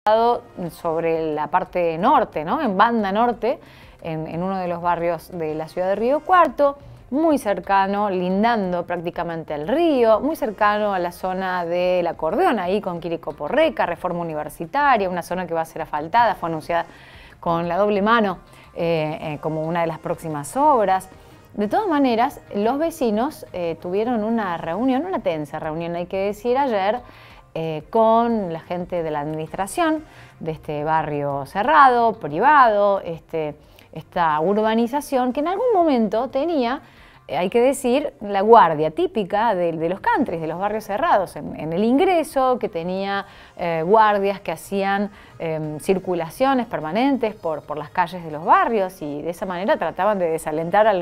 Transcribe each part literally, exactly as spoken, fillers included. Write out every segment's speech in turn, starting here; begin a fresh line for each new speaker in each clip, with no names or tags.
sobre la parte norte, ¿no? En Banda Norte, en, en uno de los barrios de la ciudad de Río Cuarto, muy cercano, lindando prácticamente al río, muy cercano a la zona del Acordeón, ahí con Quirico-Porreca, Reforma Universitaria, una zona que va a ser asfaltada, fue anunciada con la doble mano eh, eh, como una de las próximas obras. De todas maneras, los vecinos eh, tuvieron una reunión, una tensa reunión, hay que decir, ayer, Eh, con la gente de la administración de este barrio cerrado, privado, este, esta urbanización que en algún momento tenía, eh, hay que decir, la guardia típica de, de los countries, de los barrios cerrados, en, en el ingreso, que tenía eh, guardias que hacían eh, circulaciones permanentes por, por las calles de los barrios y de esa manera trataban de desalentar al,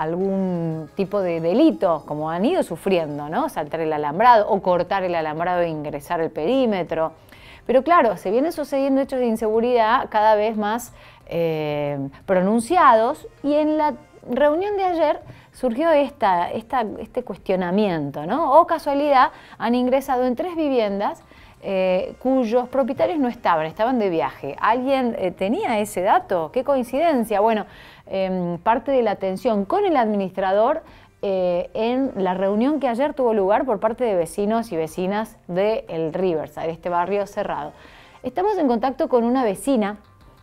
algún tipo de delito, como han ido sufriendo, ¿no? Saltar el alambrado o cortar el alambrado e ingresar al perímetro. Pero claro, se vienen sucediendo hechos de inseguridad cada vez más eh, pronunciados y en la reunión de ayer surgió esta, esta, este cuestionamiento, ¿no? O casualidad, han ingresado en tres viviendas eh, cuyos propietarios no estaban, estaban de viaje. ¿Alguien eh, tenía ese dato? ¡Qué coincidencia! Bueno, eh, parte de la tensión con el administrador eh, en la reunión que ayer tuvo lugar por parte de vecinos y vecinas del Riverside, de este barrio cerrado. Estamos en contacto con una vecina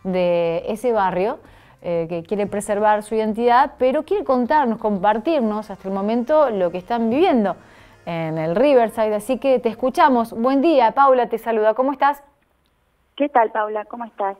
de ese barrio eh, que quiere preservar su identidad, pero quiere contarnos, compartirnos hasta el momento lo que están viviendo en el Riverside, así que te escuchamos. Buen día, Paula te saluda, ¿cómo estás?
¿Qué tal, Paula? ¿Cómo estás?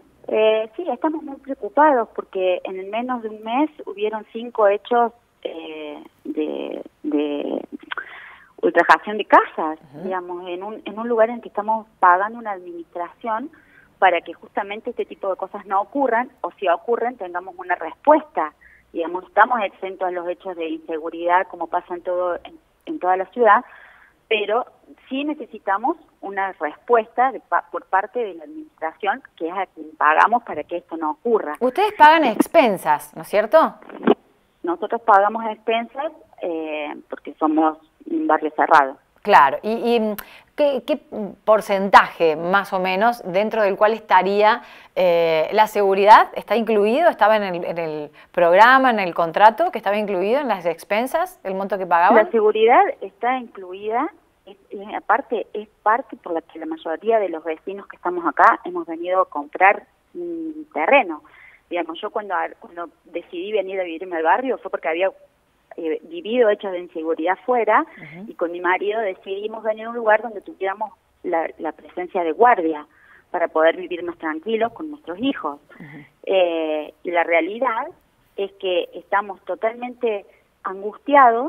Eh, sí, estamos muy preocupados porque en el menos de un mes hubieron cinco hechos eh, de, de ultrajación de casas, uh-huh. digamos, en un, en un lugar en que estamos pagando una administración para que justamente este tipo de cosas no ocurran, o si ocurren tengamos una respuesta. Digamos, estamos exentos a los hechos de inseguridad como pasa en todo en, en toda la ciudad, pero sí necesitamos una respuesta de, por parte de la administración, que es a quien pagamos para que esto no ocurra.
Ustedes pagan expensas, ¿no es cierto?
Nosotros pagamos expensas eh, porque somos un barrio cerrado.
Claro, ¿y, y ¿qué, qué porcentaje más o menos dentro del cual estaría eh, la seguridad? ¿Está incluido? ¿Estaba en el, en el programa, en el contrato, que estaba incluido en las expensas, el monto que pagaban?
La seguridad está incluida, es, es, aparte es parte por la que la mayoría de los vecinos que estamos acá hemos venido a comprar un terreno. Digamos, yo cuando, cuando decidí venir a vivirme al barrio fue porque había Eh, vivido hechos de inseguridad fuera, uh-huh. y con mi marido decidimos venir a un lugar donde tuviéramos la, la presencia de guardia para poder vivir más tranquilos con nuestros hijos. Uh-huh. eh, y la realidad es que estamos totalmente angustiados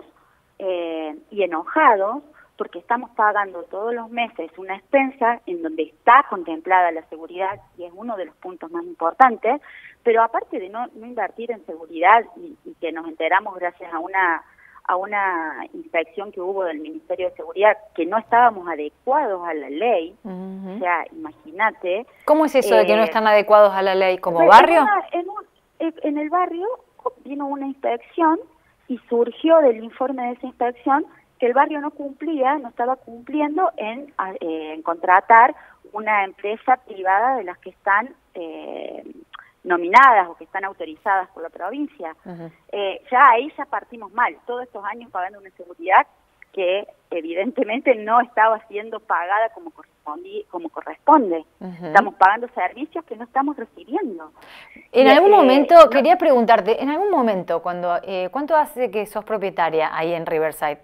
eh, y enojados porque estamos pagando todos los meses una expensa en donde está contemplada la seguridad y es uno de los puntos más importantes, pero aparte de no, no invertir en seguridad y, y que nos enteramos gracias a una a una inspección que hubo del Ministerio de Seguridad que no estábamos adecuados a la ley, uh-huh. o sea, imagínate.
¿Cómo es eso eh, de que no están adecuados a la ley? ¿Como
en
barrio?
Una, en, un, en el barrio vino una inspección y surgió del informe de esa inspección que el barrio no cumplía, no estaba cumpliendo en, eh, en contratar una empresa privada de las que están eh, nominadas o que están autorizadas por la provincia. Uh-huh. eh, ya ahí ya partimos mal, todos estos años pagando una seguridad que evidentemente no estaba siendo pagada como corresponde. Como corresponde. Uh-huh. Estamos pagando servicios que no estamos recibiendo.
En
y,
algún
eh,
momento,
no,
quería preguntarte, en algún momento, cuando eh, ¿cuánto hace que sos propietaria ahí en Riverside?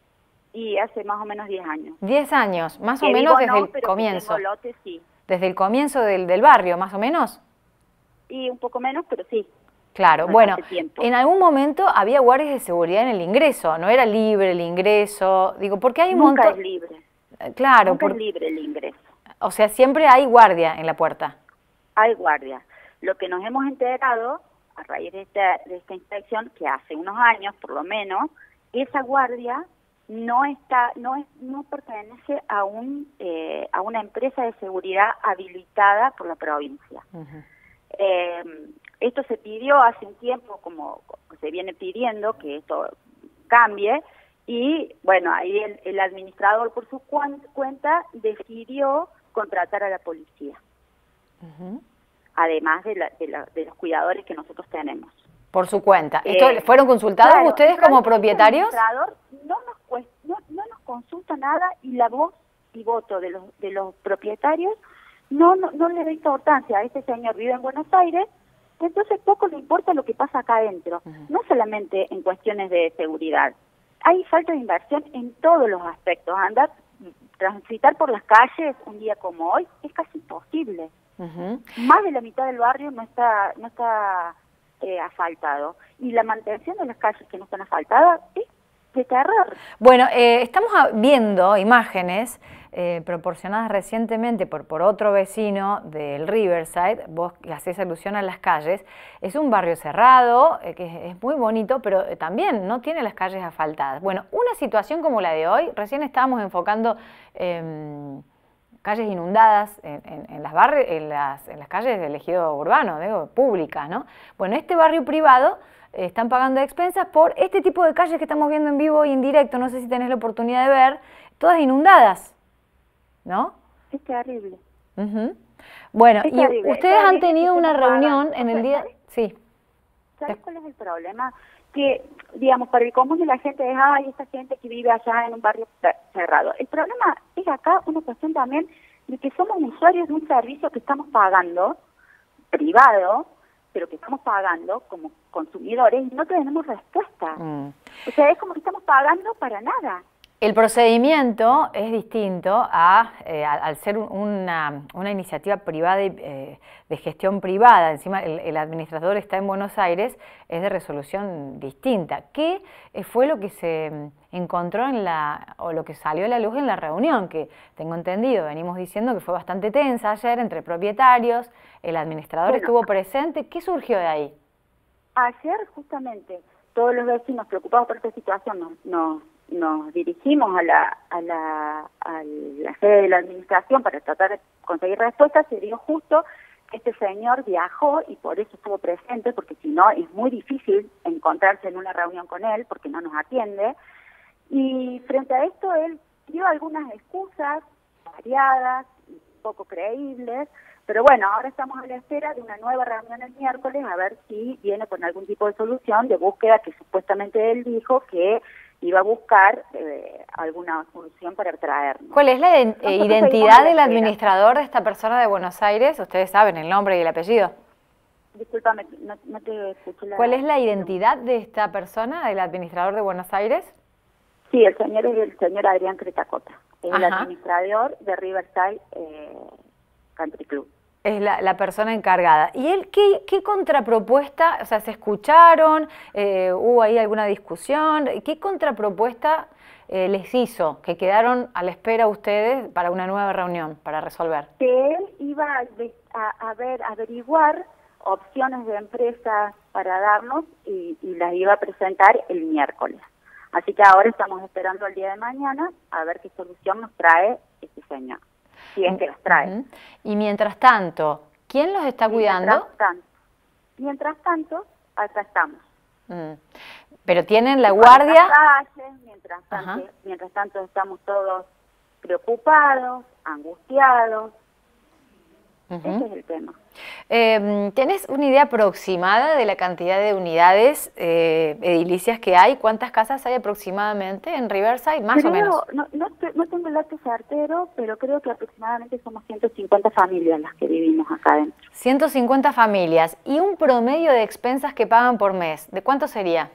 Y hace más o menos diez años.
diez años, más
que
o menos desde
no,
el
pero
comienzo.
Que tengo lote, sí.
Desde el comienzo del, del barrio, más o menos.
Y un poco menos, pero sí.
Claro, bueno, en algún momento había guardias de seguridad en el ingreso, no era libre el ingreso, digo, porque hay un
Nunca
montón...
es libre.
Claro.
Nunca
por...
es libre el ingreso.
O sea, siempre hay guardia en la puerta.
Hay guardia. Lo que nos hemos enterado, a raíz de esta, de esta inspección, que hace unos años, por lo menos, esa guardia no está, no es, no pertenece a un, eh, a una empresa de seguridad habilitada por la provincia. Uh-huh. Eh, esto se pidió hace un tiempo, como se viene pidiendo que esto cambie, y bueno, ahí el, el administrador por su cuenta decidió contratar a la policía,
Uh-huh.
además de, la, de, la, de los cuidadores que nosotros tenemos.
Por su cuenta. ¿Esto
Eh,
fueron consultados
claro,
ustedes como
realmente
propietarios?
El administrador no nos, cuest- no, no nos consulta nada y la voz y voto de los, de los propietarios no, no, no le da importancia. A este señor vive en Buenos Aires, entonces poco le importa lo que pasa acá adentro, uh-huh. no solamente en cuestiones de seguridad. Hay falta de inversión en todos los aspectos. Andar, transitar por las calles un día como hoy es casi imposible. Uh-huh. Más de la mitad del barrio no está no está eh, asfaltado, y la mantención de las calles que no están asfaltadas es de terror.
Bueno, eh, estamos viendo imágenes eh, proporcionadas recientemente por, por otro vecino del Riverside. Vos hacés alusión a las calles. Es un barrio cerrado, eh, que es, es muy bonito, pero eh, también no tiene las calles asfaltadas. Bueno, una situación como la de hoy, recién estábamos enfocando eh, calles inundadas en, en, en, las barri en, las, en las calles del ejido urbano, digo, públicas, ¿no? Bueno, este barrio privado eh, están pagando expensas por este tipo de calles que estamos viendo en vivo y en directo, no sé si tenés la oportunidad de ver, todas inundadas, ¿no?
Es terrible.
Uh-huh. Bueno,
es
y
terrible,
ustedes
es
han tenido una reunión
pagando.
en el día...
¿Sabes?
Sí.
¿Sabes cuál es el problema? Que, digamos, para el común de la gente es, ay, esta gente que vive allá en un barrio cerrado. El problema es acá una cuestión también de que somos usuarios de un servicio que estamos pagando, privado, pero que estamos pagando como consumidores y no tenemos respuesta. Mm. O sea, es como que estamos pagando para nada.
El procedimiento es distinto a, eh, al ser una, una iniciativa privada y, eh, de gestión privada. Encima el, el administrador está en Buenos Aires, es de resolución distinta. ¿Qué fue lo que se encontró en la, o lo que salió a la luz en la reunión? Que tengo entendido, venimos diciendo que fue bastante tensa ayer entre propietarios, el administrador bueno, estuvo presente. ¿Qué surgió de ahí?
Ayer justamente todos los vecinos preocupados por esta situación nos... nos nos dirigimos a la, a la a la sede de la administración para tratar de conseguir respuestas. Se dio justo que este señor viajó y por eso estuvo presente, porque si no es muy difícil encontrarse en una reunión con él porque no nos atiende. Y frente a esto él dio algunas excusas variadas, poco creíbles, pero bueno, ahora estamos a la espera de una nueva reunión el miércoles a ver si viene con algún tipo de solución de búsqueda que supuestamente él dijo que iba a buscar eh, alguna solución para traernos.
¿Cuál es la eh, identidad del administrador de esta persona de Buenos Aires? Ustedes saben el nombre y el apellido.
Discúlpame, no, no te escuché la...
¿Cuál es la identidad de esta persona, del administrador de Buenos Aires?
Sí, el señor es el señor Adrián Cretacota, es Ajá. el administrador de Riverside eh, Country Club.
Es la, la persona encargada. ¿Y él qué, qué contrapropuesta, o sea, se escucharon, eh, hubo ahí alguna discusión? ¿Qué contrapropuesta eh, les hizo que quedaron a la espera ustedes para una nueva reunión, para resolver?
Que él iba a, a, a ver, a averiguar opciones de empresas para darnos y, y las iba a presentar el miércoles. Así que ahora estamos esperando el día de mañana a ver qué solución nos trae este señor. Si es que los trae.
Uh-huh. Y mientras tanto, ¿quién los está cuidando?
Mientras tanto, mientras tanto acá estamos.
Mm. Pero tienen la guardia...
Calles, mientras, tanto, mientras tanto estamos todos preocupados, angustiados. Uh-huh. Ese es el tema.
Eh, ¿Tenés una idea aproximada de la cantidad de unidades eh, edilicias que hay? ¿Cuántas casas hay aproximadamente en Riverside? Más
creo,
o menos.
No, no, no tengo el dato certero, pero creo que aproximadamente somos ciento cincuenta familias las que vivimos acá adentro.
ciento cincuenta familias. ¿Y un promedio de expensas que pagan por mes? ¿De cuánto sería?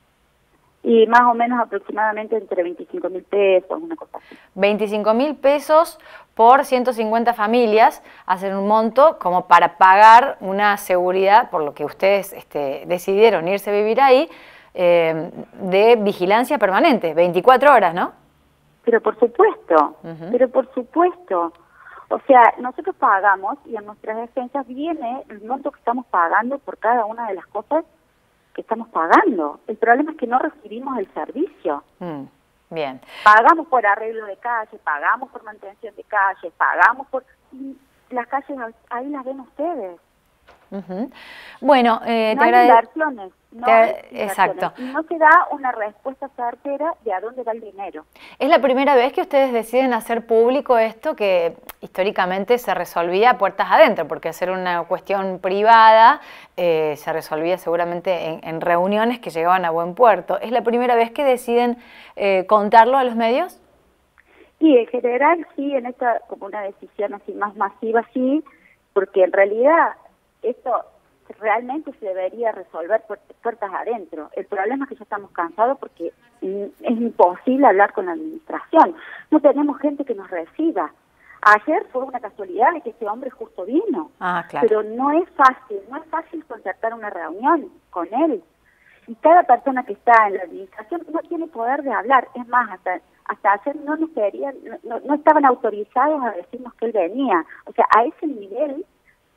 Y más o menos aproximadamente entre veinticinco mil pesos, una cosa así.
veinticinco mil pesos por ciento cincuenta familias, hacen un monto como para pagar una seguridad, por lo que ustedes este, decidieron irse a vivir ahí, eh, de vigilancia permanente, veinticuatro horas, ¿no?
Pero por supuesto, uh-huh. pero por supuesto. O sea, nosotros pagamos y en nuestras expensas viene el monto que estamos pagando por cada una de las cosas que estamos pagando. El problema es que no recibimos el servicio.
Mm, bien.
Pagamos por arreglo de calle, pagamos por mantención de calle, pagamos por... Y las calles ahí las ven ustedes.
Uh-huh. Bueno, eh,
no
te
hay
agradezco.
inversiones. No
te...
hay inversiones.
Exacto.
Y no se da una respuesta certera de a dónde va el dinero.
¿Es la primera vez que ustedes deciden hacer público esto que históricamente se resolvía a puertas adentro? Porque hacer una cuestión privada eh, se resolvía seguramente en, en reuniones que llegaban a buen puerto. ¿Es la primera vez que deciden eh, contarlo a los medios?
Sí, en general sí, en esta como una decisión así más masiva sí, porque en realidad esto realmente se debería resolver puertas adentro. El problema es que ya estamos cansados porque es imposible hablar con la administración. No tenemos gente que nos reciba. Ayer fue una casualidad de que este hombre justo vino,
ah, claro.
pero no es fácil, no es fácil concertar una reunión con él. Y cada persona que está en la administración no tiene poder de hablar. Es más, hasta hasta ayer no nos querían, no, no estaban autorizados a decirnos que él venía. O sea, a ese nivel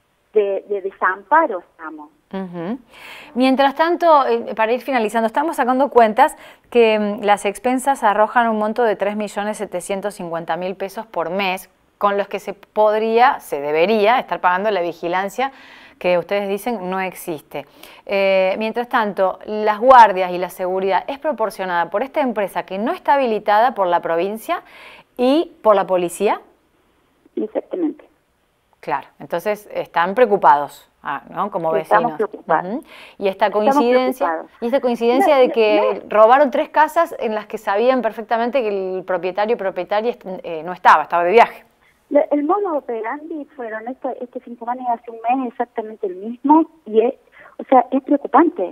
De, de desamparo estamos.
Uh-huh. Mientras tanto, eh, para ir finalizando, estamos sacando cuentas que mm, las expensas arrojan un monto de tres millones setecientos cincuenta mil pesos por mes, con los que se podría, se debería estar pagando la vigilancia que ustedes dicen no existe. Eh, mientras tanto, las guardias y la seguridad es proporcionada por esta empresa que no está habilitada por la provincia y por la policía.
Exactamente.
Claro, entonces están preocupados, ah, ¿no? Como vecinos.
Estamos preocupados.
Uh-huh. Y esta coincidencia, y esta coincidencia
no,
de que
no.
robaron tres casas en las que sabían perfectamente que el propietario propietaria eh, no estaba, estaba de viaje.
El modo operandi fueron este, este fin de semana y hace un mes exactamente el mismo y es, o sea, es preocupante,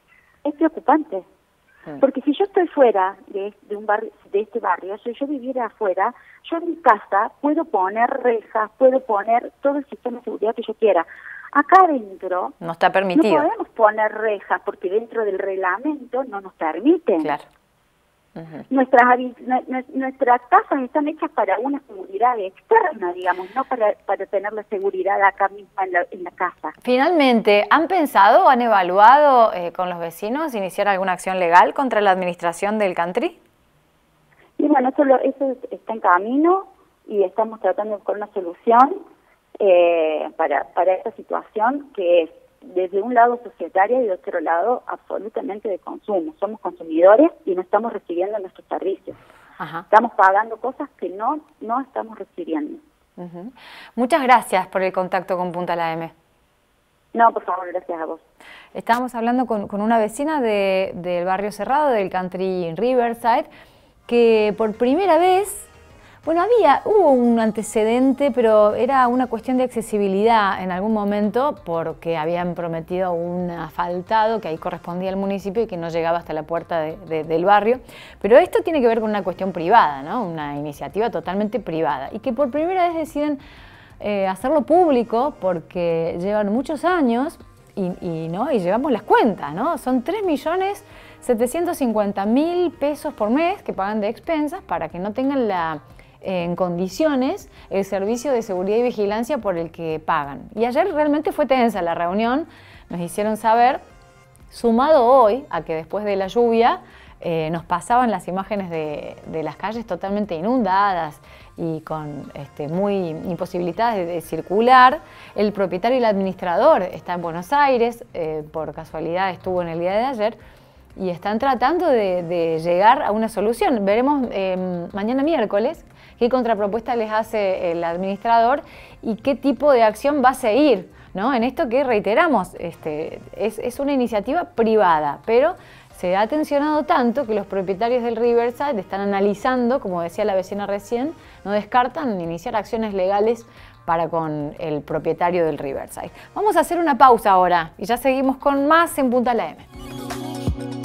es preocupante. Porque si yo estoy fuera de, de un barrio, de este barrio, si yo viviera afuera, yo en mi casa puedo poner rejas, puedo poner todo el sistema de seguridad que yo quiera. Acá adentro
no está permitido.
No podemos poner rejas porque dentro del reglamento no nos permiten.
Claro. Uh-huh.
Nuestras, nuestras casas están hechas para una seguridad externa, digamos, no para, para tener la seguridad acá misma en la, en la casa.
Finalmente, ¿han pensado, han evaluado eh, con los vecinos iniciar alguna acción legal contra la administración del country?
Y bueno, eso, lo, eso está en camino y estamos tratando de buscar una solución eh, para, para esta situación que es desde un lado societaria y de otro lado absolutamente de consumo. Somos consumidores y no estamos recibiendo nuestros servicios. Ajá. Estamos pagando cosas que no, no estamos recibiendo.
Uh-huh. Muchas gracias por el contacto con Punta La M.
No, por favor, gracias a vos.
Estábamos hablando con, con una vecina de, del barrio Cerrado, del country Riverside, que por primera vez... Bueno, había, hubo un antecedente, pero era una cuestión de accesibilidad en algún momento porque habían prometido un asfaltado que ahí correspondía al municipio y que no llegaba hasta la puerta de, de, del barrio. Pero esto tiene que ver con una cuestión privada, ¿no? Una iniciativa totalmente privada y que por primera vez deciden eh, hacerlo público porque llevan muchos años y, y, ¿no? y llevamos las cuentas, ¿no? Son tres millones setecientos cincuenta mil pesos por mes que pagan de expensas para que no tengan la... en condiciones el servicio de seguridad y vigilancia por el que pagan. Y ayer realmente fue tensa la reunión, nos hicieron saber, sumado hoy a que después de la lluvia eh, nos pasaban las imágenes de, de las calles totalmente inundadas y con este, muy imposibilitadas de, de circular. El propietario y el administrador está en Buenos Aires, eh, por casualidad estuvo en el día de ayer, y están tratando de, de llegar a una solución. Veremos eh, mañana miércoles qué contrapropuesta les hace el administrador y qué tipo de acción va a seguir, ¿no? En esto que reiteramos, este, es, es una iniciativa privada, pero se ha tensionado tanto que los propietarios del Riverside están analizando, como decía la vecina recién, no descartan iniciar acciones legales para con el propietario del Riverside. Vamos a hacer una pausa ahora y ya seguimos con más en Punta La M.